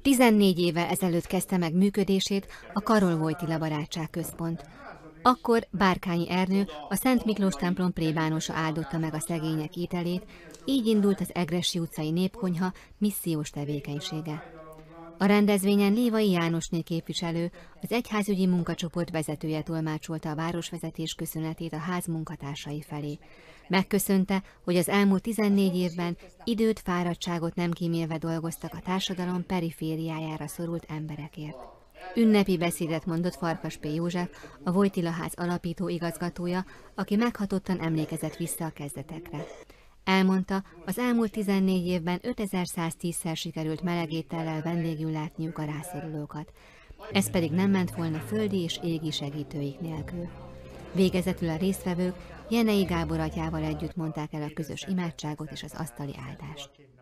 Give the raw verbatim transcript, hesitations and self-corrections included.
tizennégy évvel ezelőtt kezdte meg működését a Karol Wojtyla Barátságközpont. Akkor Bárkányi Ernő, a Szent Miklós templom plébánosa áldotta meg a szegények ételét, így indult az Egressy utcai népkonyha missziós tevékenysége. A rendezvényen Lévai Jánosné képviselő, az egyházügyi munkacsoport vezetője tolmácsolta a városvezetés köszönetét a ház munkatársai felé. Megköszönte, hogy az elmúlt tizennégy évben időt, fáradtságot nem kímélve dolgoztak a társadalom perifériájára szorult emberekért. Ünnepi beszédet mondott Farkas P. József, a Wojtyla ház alapító igazgatója, aki meghatottan emlékezett vissza a kezdetekre. Elmondta, az elmúlt tizennégy évben ötezerszáztízszer sikerült melegétellel vendégül látniuk a rászorulókat. Ez pedig nem ment volna földi és égi segítőik nélkül. Végezetül a résztvevők Jenei Gábor atyával együtt mondták el a közös imádságot és az asztali áldást.